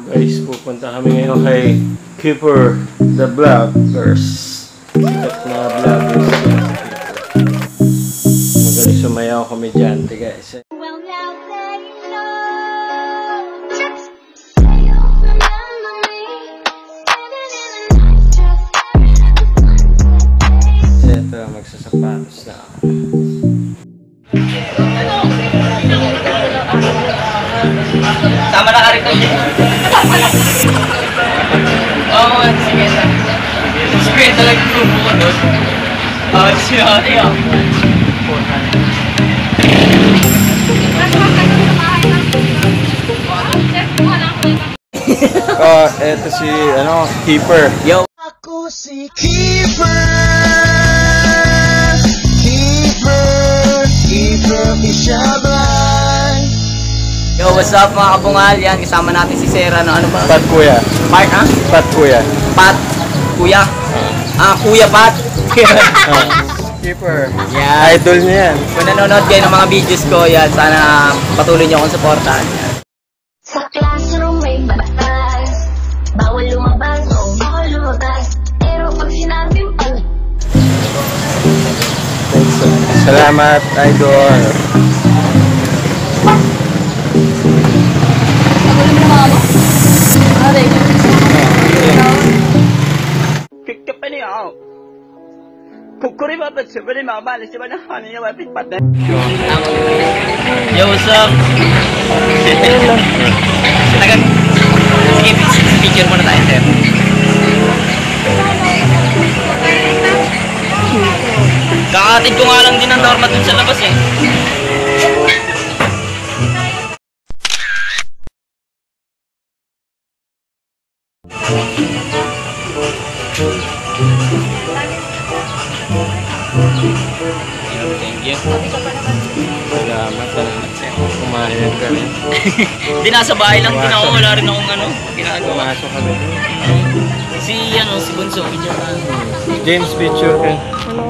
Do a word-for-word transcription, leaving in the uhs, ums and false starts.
Guys, pupunta kami ngayon kay Keeper the Vloggers. Sikat na vloggers yan si Keeper. Magaling sumayaw komedyante guys. Ito, magsasapatos na ako. Tama na ka rin ito. Oo, sige na. Sige, talagang grupo ko doon. Oo, siya. Ayaw. Oh, eto si, ano, Keeper. Yo! Ako si Keeper, Keeper, Keeper Ishablan. Yo, what's up mga kabungal? Yan, kasama natin si Sarah na ano ba? Pat Kuya. Part, ha? Pat Kuya. Pat, Kuya. Ah, Kuya Pat. uh, Keeper. Yan. Idol niya yan. Kung nanonood kayo ng mga videos ko, yan, sana patuloy niyo akong supportahan. Yan. Sa classroom may batas, bawal lumabas o bawal lumabas, pero pag sinabing pag... Salamat, Idol. Yo, what's up? Tagal. Sige, picture muna tayo, sir. Kakatid ko nga lang din ang norma dun sa labas eh. Thank you. Salamat, salamat sir. Kumain ka rin. Hindi, nasa bahay lang din ako. Wala rin akong ano, ginagawa. Pumasok kami. Si, ano, si Bunso. James Picture ka. Ano